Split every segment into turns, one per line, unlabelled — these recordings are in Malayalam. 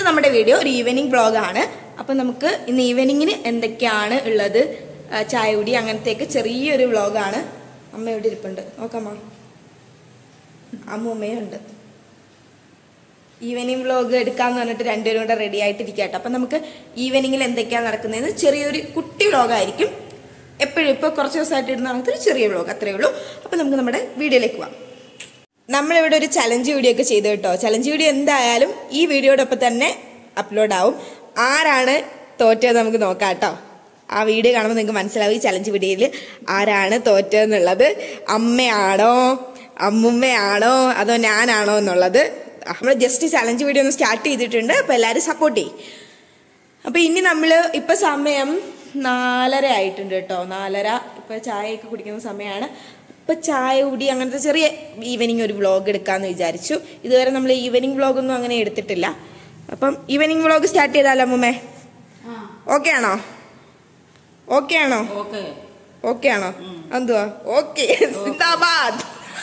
നമ്മുടെ വീഡിയോ ഒരു ഈവനിങ് വ്ളോഗാണ്. അപ്പം നമുക്ക് ഇന്ന് ഈവനിങ്ങിന് എന്തൊക്കെയാണ് ഉള്ളത്, ചായ കുടി അങ്ങനത്തെയൊക്കെ ചെറിയൊരു വ്ളോഗാണ്. അമ്മ ഇവിടെ ഇരിപ്പുണ്ട്, നോക്കാമ്മ. അമ്മൂമ്മയുണ്ട്. ഈവനിങ് വ്ളോഗ് എടുക്കാന്ന് പറഞ്ഞിട്ട് രണ്ടുപേരും കൂടെ റെഡി ആയിട്ടിരിക്കട്ടെ. അപ്പം നമുക്ക് ഈവനിങ്ങിൽ എന്തൊക്കെയാണ് നടക്കുന്നതെന്ന് ചെറിയൊരു കുട്ടി വ്ളോഗായിരിക്കും. എപ്പോഴും ഇപ്പോൾ കുറച്ച് ദിവസമായിട്ട് ഇടുന്ന ഒരു ചെറിയ വ്ളോഗ്, അത്രയേ ഉള്ളൂ. അപ്പം നമുക്ക് നമ്മുടെ വീഡിയോയിലേക്ക് പോവാം. നമ്മളിവിടെ ഒരു ചലഞ്ച് വീഡിയോ ഒക്കെ ചെയ്തു കേട്ടോ. ചലഞ്ച് വീഡിയോ എന്തായാലും ഈ വീഡിയോടൊപ്പം തന്നെ അപ്ലോഡ് ആവും. ആരാണ് തോറ്റത് നമുക്ക് നോക്കാം കേട്ടോ. ആ വീഡിയോ കാണുമ്പോൾ നിങ്ങൾക്ക് മനസ്സിലാവും ഈ ചലഞ്ച് വീഡിയോയിൽ ആരാണ് തോറ്റതെന്നുള്ളത്. അമ്മയാണോ അമ്മുമ്മയാണോ അതോ ഞാനാണോ എന്നുള്ളത്. നമ്മൾ ജസ്റ്റ് ചലഞ്ച് വീഡിയോ ഒന്ന് സ്റ്റാർട്ട് ചെയ്തിട്ടുണ്ട്. അപ്പോൾ എല്ലാവരും സപ്പോർട്ട് ചെയ്യും. അപ്പോൾ ഇനി നമ്മൾ ഇപ്പം സമയം 4:30 ആയിട്ടുണ്ട് കേട്ടോ. 4:30. ഇപ്പം ചായയൊക്കെ കുടിക്കുന്ന സമയമാണ്. ഇപ്പം ചായ കുടി അങ്ങനത്തെ ചെറിയ ഈവനിങ് ഒരു വ്ളോഗ് എടുക്കാമെന്ന് വിചാരിച്ചു. ഇതുവരെ നമ്മൾ ഈവനിങ് വ്ളോഗൊന്നും അങ്ങനെ എടുത്തിട്ടില്ല. അപ്പം ഈവനിങ് വ്ളോഗ് സ്റ്റാർട്ട് ചെയ്താലോ അമ്മൂമ്മേ? ഓക്കെ ആണോ? ഓക്കെ ആണോ? ഓക്കെ ആണോ? എന്തുവാ ഓക്കെ? സിന്ദാബാദ്.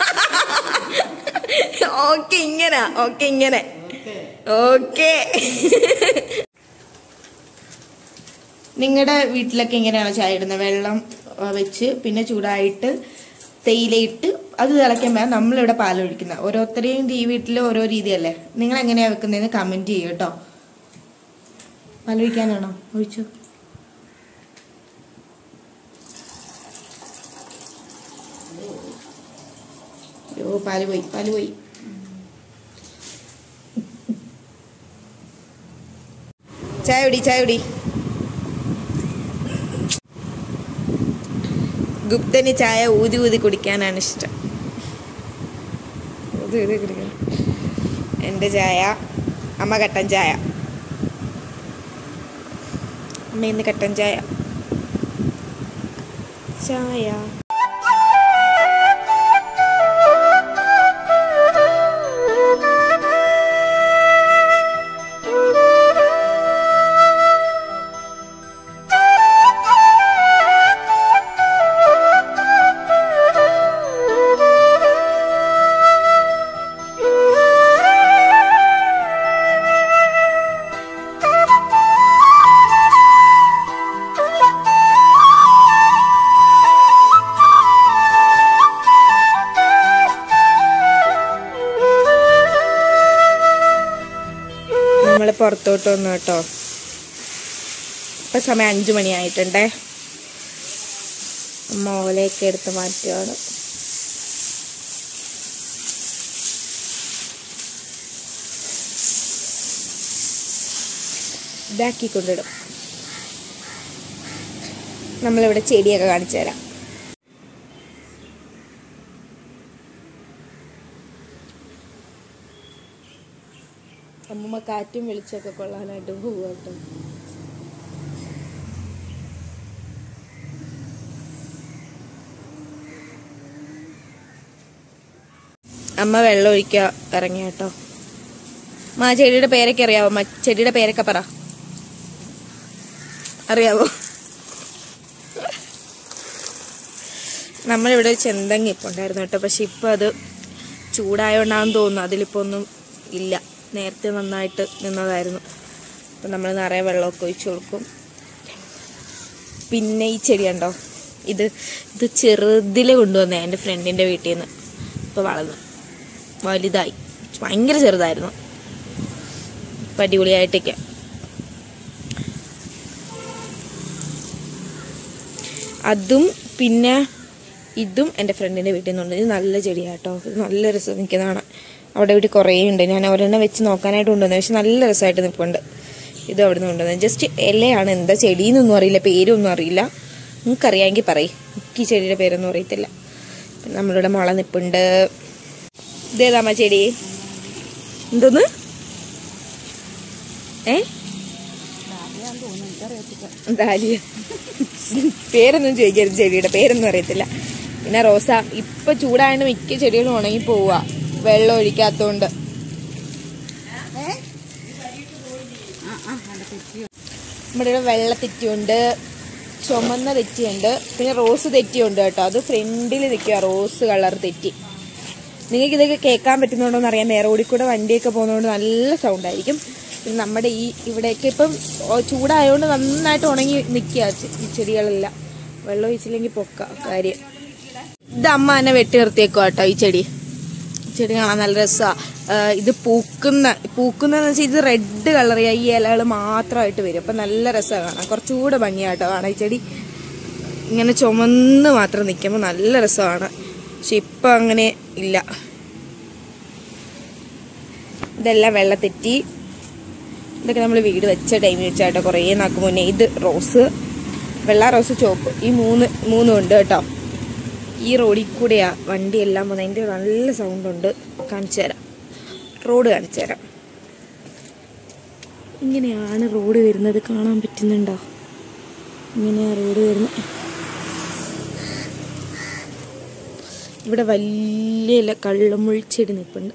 ഓക്കെ ഇങ്ങനെ, ഓക്കെ ഇങ്ങനെ, ഓക്കെ. നിങ്ങളുടെ വീട്ടിലൊക്കെ എങ്ങനെയാണോ ചായ ഇടുന്നത്? വെള്ളം വെച്ച് പിന്നെ ചൂടായിട്ട് തേയിലയിട്ട് അത് തിളയ്ക്കുമ്പോൾ നമ്മളിവിടെ പാലൊഴിക്കുന്നത്. ഓരോരുത്തരെയും ഈ വീട്ടിൽ ഓരോ രീതിയല്ലേ. നിങ്ങൾ എങ്ങനെയാ വെക്കുന്നതെന്ന് കമന്റ് ചെയ്യൂ കേട്ടോ. പാലൊഴിക്കാനാണോ? ഒഴിച്ചു. അയ്യോ, പാല് പോയി, പാല് പോയി. ചായ കുടി, ചായ കുടി. ഗുപ്തന് ചായ ഊതി ഊതി കുടിക്കാനാണ് ഇഷ്ടം. ഊതി ഊതി കുടിക്കാൻ. എൻ്റെ ചായ, അമ്മ കട്ടൻ ചായ. അമ്മ ഇന്ന് കട്ടൻ ചായ. ചായ നമ്മൾ പുറത്തോട്ട് വന്നു കേട്ടോ. ഇപ്പം സമയം 5 മണിയായിട്ടുണ്ടേ. അമ്മ ഓലയൊക്കെ എടുത്ത് മാറ്റുകയാണ്. ഇതാക്കി കൊണ്ടിടും. നമ്മളിവിടെ ചെടിയൊക്കെ കാണിച്ചു തരാം. അമ്മൂമ്മ കാറ്റും വെളിച്ചൊക്കെ കൊള്ളാനായിട്ട് പോവാട്ടോ. അമ്മ വെള്ളം ഒഴിക്കാൻ ഇറങ്ങി കേട്ടോ. അമ്മ ചെടിയുടെ പേരൊക്കെ അറിയാവോ? ചെടിയുടെ പേരൊക്കെ പറ. അറിയാവോ? നമ്മളിവിടെ ചെന്തങ്ങ ഇപ്പം ഉണ്ടായിരുന്നു കേട്ടോ. പക്ഷെ ഇപ്പം അത് ചൂടായോണ്ടാന്ന് തോന്നുന്നു അതിലിപ്പോൾ ഒന്നും ഇല്ല. നേരത്തെ നന്നായിട്ട് നിന്നതായിരുന്നു. അപ്പം നമ്മൾ നിറയെ വെള്ളമൊക്കെ ഒഴിച്ചു കൊടുക്കും. പിന്നെ ഈ ചെടി ഉണ്ടോ, ഇത് ചെറുതിൽ കൊണ്ടുവന്നേ എൻ്റെ ഫ്രണ്ടിൻ്റെ വീട്ടിൽ നിന്ന്. ഇപ്പോൾ വളർന്നു വലുതായി. ഭയങ്കര ചെറുതായിരുന്നു. ഇപ്പം അടിപൊളിയായിട്ടൊക്കെ. അതും പിന്നെ ഇതും എൻ്റെ ഫ്രണ്ടിൻ്റെ വീട്ടിൽ നിന്നുണ്ട്. ഇത് നല്ല ചെടിയാട്ടോ. ഇത് നല്ല രസം നിൽക്കുന്നതാണ്. അവിടെ ഇവിടെ കുറേ ഉണ്ട്. ഞാൻ ഒരെണ്ണം വെച്ച് നോക്കാനായിട്ട് കൊണ്ടുവന്നത്. പക്ഷെ നല്ല രസമായിട്ട് നിൽപ്പുണ്ട്. ഇത് അവിടെ നിന്ന് കൊണ്ടുവന്നത്. ജസ്റ്റ് ഇലയാണ്. എന്താ ചെടിയെന്നൊന്നും അറിയില്ല, പേരൊന്നും അറിയില്ല. നിങ്ങൾക്കറിയാമെങ്കിൽ പറയും. എനിക്ക് ഈ ചെടിയുടെ പേരൊന്നും അറിയത്തില്ല. നമ്മളിവിടെ മുള നിൽപ്പുണ്ട്. ഇതേതാമ്മ ചെടി? എന്തോന്ന്? ഡാലിയ. പേരൊന്നും ചോദിക്കരുത്, ചെടിയുടെ പേരൊന്നും അറിയത്തില്ല. പിന്നെ റോസ. ഇപ്പൊ ചൂടായതുകൊണ്ട് മിക്ക ചെടികളും ഉണങ്ങി പോവുക, വെള്ളം ഒഴിക്കാത്തോണ്ട്. നമ്മുടെ ഇവിടെ വെള്ള തെറ്റിയുണ്ട്, ചുമന്ന തെറ്റിയുണ്ട്, പിന്നെ റോസ് തെറ്റിയുണ്ട് കേട്ടോ. അത് ഫ്രണ്ടിൽ നിൽക്കുക, റോസ് കളർ തെറ്റി. നിങ്ങൾക്ക് ഇതൊക്കെ കേൾക്കാൻ പറ്റുന്നുണ്ടോന്ന് അറിയാൻ. റോഡിൽ കൂടെ വണ്ടിയൊക്കെ പോകുന്നതുകൊണ്ട് നല്ല സൗണ്ട് ആയിരിക്കും. പിന്നെ നമ്മുടെ ഇവിടെയൊക്കെ ഇപ്പം ചൂടായതുകൊണ്ട് നന്നായിട്ട് ഉണങ്ങി നിൽക്കുക ഈ ചെടികളെല്ലാം. വെള്ളം ഒഴിച്ചില്ലെങ്കിൽ പൊക്ക കാര്യം. ഇത് അമ്മ തന്നെ വെട്ടി നിർത്തിയേക്കോ കേട്ടോ. ഈ ചെടി കാണാൻ നല്ല രസമാണ്. ഇത് പൂക്കുന്നതെന്ന് വെച്ചാൽ ഇത് റെഡ് കളർ ഈ ഇലകൾ മാത്രമായിട്ട് വരും. അപ്പം നല്ല രസമാണ് കാണാൻ. കുറച്ചുകൂടെ ഭംഗിയാട്ടോ കാണാം. ഈ ചെടി ഇങ്ങനെ ചുമന്ന് മാത്രം നിൽക്കുമ്പോൾ നല്ല രസമാണ്. പക്ഷെ ഇപ്പം അങ്ങനെ ഇല്ല. ഇതെല്ലാം വെള്ളത്തെറ്റി. ഇതൊക്കെ നമ്മൾ വീട് വെച്ച ടൈമിൽ വെച്ചാട്ടോ, കുറേ നാൾക്ക് മുന്നേ. ഇത് റോസ്, വെള്ള റോസ്, ചുവപ്പ്, ഈ മൂന്നും ഉണ്ട് കേട്ടോ. ഈ റോഡിൽ കൂടെയാ വണ്ടിയെല്ലാം പോകുന്നത്. അതിൻ്റെ നല്ല സൗണ്ട് ഉണ്ട്. കാണിച്ചു തരാം, റോഡ് കാണിച്ചു തരാം. ഇങ്ങനെയാണ് റോഡ് വരുന്നത്. കാണാൻ പറ്റുന്നുണ്ടോ? ഇങ്ങനെയാണ് റോഡ് വരുന്നത്. ഇവിടെ വലിയ കള്ളുമുൾച്ചെടി നിൽപ്പുണ്ട്.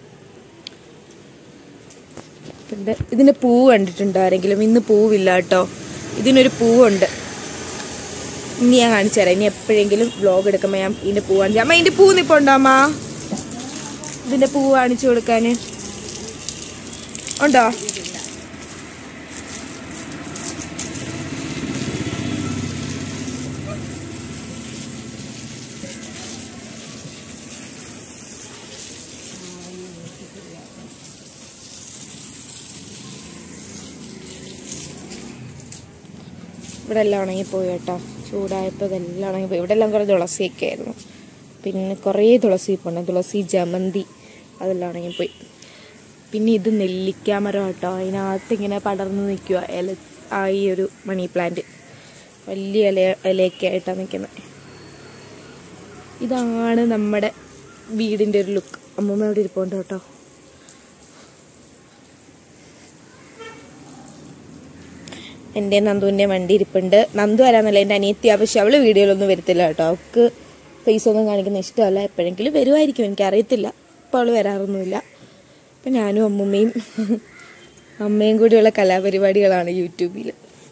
ഇതിന്റെ പൂവ് കണ്ടിട്ടുണ്ടോ ആരെങ്കിലും? ഇന്ന് പൂവില്ല കേട്ടോ. ഇതിനൊരു പൂവുണ്ട്. ഇനി ഞാൻ കാണിച്ചു തരാം. ഇനി എപ്പോഴെങ്കിലും വ്ലോഗ് എടുക്കുമ്പോൾ ഞാൻ ഇതിന്റെ പൂ കാണിച്ചു. അമ്മ ഇതിന്റെ പൂ നിപ്പുണ്ടോ അമ്മ? ഇതിന്റെ പൂ കാണിച്ചു കൊടുക്കാന് ഉണ്ടോ? ഇവിടെ എല്ലാം ഉണങ്ങിപ്പോയി കേട്ടോ. ചൂടായപ്പോൾ ഇതെല്ലാം ഉണങ്ങിപ്പോയി. ഇവിടെ എല്ലാം കുറേ തുളസിയൊക്കെ ആയിരുന്നു. പിന്നെ കുറേ തുളസി പോണ്ട്, തുളസി, ജമന്തി, അതെല്ലാം ഉണങ്ങിപ്പോയി. പിന്നെ ഇത് നെല്ലിക്കാമരം കേട്ടോ. അതിനകത്ത് ഇങ്ങനെ പടർന്ന് നിൽക്കുക ഈ ഒരു മണി പ്ലാന്റ്. വലിയ ഇലയൊക്കെ ആയിട്ടാണ് നിൽക്കുന്നത്. ഇതാണ് നമ്മുടെ വീടിൻ്റെ ഒരു ലുക്ക്. അമ്മൂമ്മ ഇവിടെ ഇരിപ്പുണ്ട് കേട്ടോ. എൻ്റെ നന്ദുവിൻ്റെ വണ്ടി ഇരിപ്പുണ്ട്. നന്ദു വരാന്നല്ല, എൻ്റെ അനിയത്തിയാ. പക്ഷെ അവള് വീഡിയോയിലൊന്നും വരത്തില്ല കേട്ടോ. അവൾക്ക് ഫേസ് ഒന്നും കാണിക്കുന്ന ഇഷ്ടമല്ല. എപ്പോഴെങ്കിലും വരുമായിരിക്കും, എനിക്കറിയത്തില്ല. ഇപ്പോൾ അവള് വരാറൊന്നുമില്ല. അപ്പം ഞാനും അമ്മയും കൂടിയുള്ള കലാപരിപാടികളാണ് യൂട്യൂബിൽ.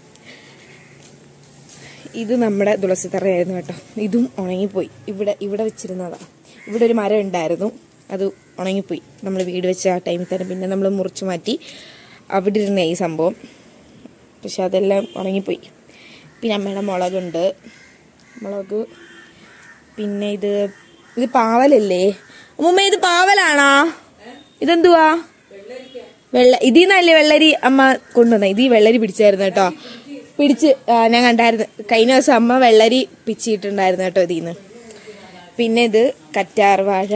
ഇത് നമ്മുടെ തുളസി തറയായിരുന്നു കേട്ടോ. ഇതും ഉണങ്ങിപ്പോയി. ഇവിടെ വെച്ചിരുന്നതാണ്. ഇവിടെ ഒരു മരം ഉണ്ടായിരുന്നു, അത് ഉണങ്ങിപ്പോയി. നമ്മൾ വീട് വെച്ച ആ ടൈമിൽ തന്നെ. പിന്നെ നമ്മൾ മുറിച്ച് മാറ്റി. അവിടെ ഇരുന്ന ഈ സംഭവം, പക്ഷെ അതെല്ലാം ഉണങ്ങിപ്പോയി. പിന്നെ അമ്മയുടെ മുളകുണ്ട്, മുളക്. പിന്നെ ഇത് പാവലല്ലേ അമ്മൂമ്മ? ഇത് പാവലാണോ? ഇതെന്തുവാ? ഇതിന്നല്ലേ വെള്ളരി അമ്മ കൊണ്ടുവന്ന? ഇത് ഈ വെള്ളരി പിടിച്ചായിരുന്നു കേട്ടോ. ഞാൻ കണ്ടായിരുന്നു കഴിഞ്ഞ ദിവസം. അമ്മ വെള്ളരി പിച്ചിട്ടുണ്ടായിരുന്നു കേട്ടോ ഇതിന്ന്. പിന്നെ ഇത് കറ്റാർവാഴ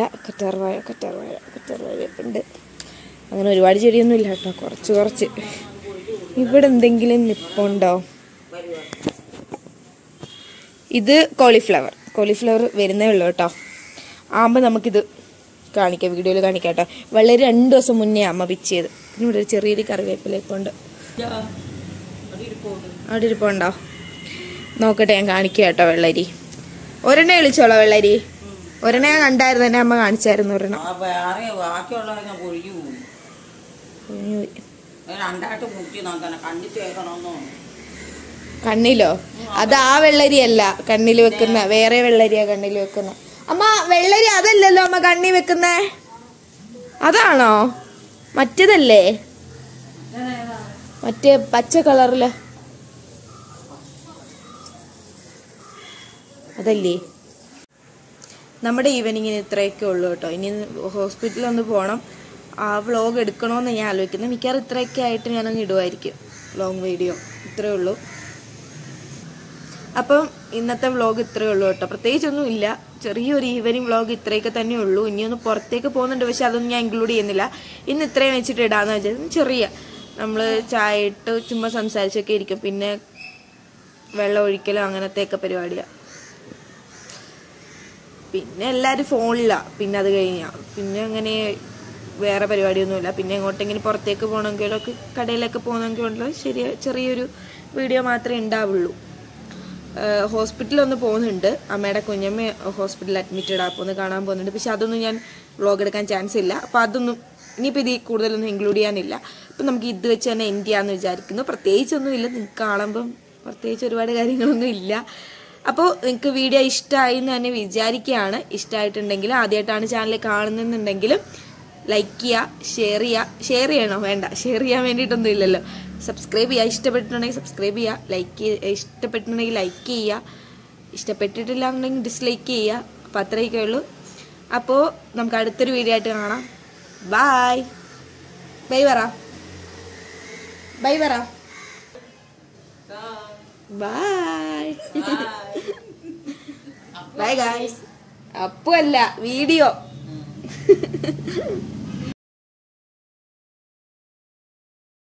ഉണ്ട്. അങ്ങനെ ഒരുപാട് ചെടിയൊന്നും ഇല്ല കേട്ടോ, കുറച്ച്. ഇവിടെ എന്തെങ്കിലും നിപ്പുണ്ടോ? ഇത് കോളിഫ്ലവർ വരുന്നേ ഉള്ളൂ കേട്ടോ. ആകുമ്പോൾ നമുക്കിത് കാണിക്കാം, വീഡിയോയിൽ കാണിക്കാം കേട്ടോ. വളരെ 2 ദിവസം മുന്നേ അമ്മ പിച്ചിയത്. പിന്നെ ഇവിടെ ഒരു ചെറിയൊരു കറിവേപ്പിലൊക്കെ ഉണ്ട്. അവിടെ ഇരിപ്പുണ്ടോ? നോക്കട്ടെ, ഞാൻ കാണിക്കാം കേട്ടോ. വെള്ളരി ഒരെണ്ണ വിളിച്ചോളോ. വെള്ളരി ഒരെണ്ണ ഞാൻ കണ്ടായിരുന്നു, എന്നെ അമ്മ കാണിച്ചായിരുന്നു. ഒരെണ്ണം കണ്ണിലോ? അത് ആ വെള്ളരിയല്ല കണ്ണിൽ വെക്കുന്ന, വേറെ വെള്ളരിയാ കണ്ണിൽ വെക്കുന്ന. അമ്മ വെള്ളരി അതല്ലല്ലോ അമ്മ കണ്ണി വെക്കുന്നേ, അതാണോ? മറ്റേതല്ലേ? മറ്റേ പച്ച കളറില് അതല്ലേ? നമ്മുടെ ഈവനിങ്ങിന് ഇത്രയൊക്കെ ഉള്ളു കേട്ടോ. ഇനി ഹോസ്പിറ്റലിൽ ഒന്ന് പോകണം. ആ വ്ളോഗ് എടുക്കണമെന്ന് ഞാൻ ആലോചിക്കുന്നത്. മിക്കവാറും ഇത്രയൊക്കെ ആയിട്ട് ഞാനങ്ങ് ഇടുമായിരിക്കും ലോങ് വീഡിയോ. ഇത്രയേ ഉള്ളൂ. അപ്പം ഇന്നത്തെ വ്ളോഗ് ഇത്രയേ ഉള്ളൂ കേട്ടോ. പ്രത്യേകിച്ചൊന്നും ഇല്ല, ചെറിയൊരു ഈവനിങ് വ്ളോഗ് ഇത്രയൊക്കെ തന്നെ ഉള്ളൂ. ഇനിയൊന്ന് പുറത്തേക്ക് പോകുന്നുണ്ട്, പക്ഷെ അതൊന്നും ഞാൻ ഇൻക്ലൂഡ് ചെയ്യുന്നില്ല. ഇന്ന് ഇത്രയും വെച്ചിട്ട് ഇടാന്ന് വെച്ചാൽ ചെറിയ നമ്മൾ ചായ ഇട്ട് ചുമ്മാ സംസാരിച്ചൊക്കെ ഇരിക്കും. പിന്നെ വെള്ളം ഒഴിക്കലും അങ്ങനത്തെയൊക്കെ പരിപാടിയാണ്. പിന്നെ എല്ലാവരും ഫോണിലാണ്. പിന്നെ അത് കഴിഞ്ഞാൽ പിന്നെ അങ്ങനെ വേറെ പരിപാടിയൊന്നുമില്ല. പിന്നെ എങ്ങോട്ടെങ്കിലും പുറത്തേക്ക് പോകണമെങ്കിലൊക്കെ കടയിലൊക്കെ പോകണമെങ്കിലുള്ള ചെറിയൊരു വീഡിയോ മാത്രമേ ഉണ്ടാവുള്ളൂ. ഹോസ്പിറ്റലൊന്ന് പോകുന്നുണ്ട്. അമ്മയുടെ കുഞ്ഞമ്മ ഹോസ്പിറ്റലിൽ അഡ്മിറ്റഡ് അപ്പോൾ ഒന്ന് കാണാൻ പോകുന്നുണ്ട്. പക്ഷെ അതൊന്നും ഞാൻ വ്ളോഗ് എടുക്കാൻ ചാൻസ് ഇല്ല. അപ്പോൾ അതൊന്നും ഇനിയിപ്പോൾ ഇതിൽ കൂടുതലൊന്നും ഇൻക്ലൂഡ് ചെയ്യാനില്ല. അപ്പം നമുക്ക് ഇത് വെച്ച് തന്നെ എൻഡ് ചെയ്യാമെന്ന് വിചാരിക്കുന്നു. പ്രത്യേകിച്ചൊന്നും ഇല്ല, നിങ്ങൾക്ക് കാണുമ്പം പ്രത്യേകിച്ച് ഒരുപാട് കാര്യങ്ങളൊന്നും ഇല്ല. അപ്പോൾ നിങ്ങൾക്ക് വീഡിയോ ഇഷ്ടമായി എന്ന് തന്നെ വിചാരിക്കുകയാണ്. ഇഷ്ടമായിട്ടുണ്ടെങ്കിൽ, ആദ്യമായിട്ടാണ് ചാനൽ കാണുന്നുണ്ടെങ്കിലും ലൈക്ക് ചെയ്യുക, ഷെയർ ചെയ്യണോ? വേണ്ട, ഷെയർ ചെയ്യാൻ വേണ്ടിയിട്ടൊന്നും ഇല്ലല്ലോ. സബ്സ്ക്രൈബ് ചെയ്യുക, ഇഷ്ടപ്പെട്ടിട്ടുണ്ടെങ്കിൽ സബ്സ്ക്രൈബ് ചെയ്യുക, ഇഷ്ടപ്പെട്ടിട്ടുണ്ടെങ്കിൽ ലൈക്ക് ചെയ്യുക, ഇഷ്ടപ്പെട്ടിട്ടില്ല എന്നുണ്ടെങ്കിൽ ഡിസ്ലൈക്ക് ചെയ്യുക. അപ്പം അത്രയൊക്കെ ഉള്ളൂ. അപ്പോൾ നമുക്ക് അടുത്തൊരു വീഡിയോ ആയിട്ട് കാണാം. ബായ്. ബൈ പറ. ബൈ. Bye guys. അപ്പല്ല വീഡിയോ.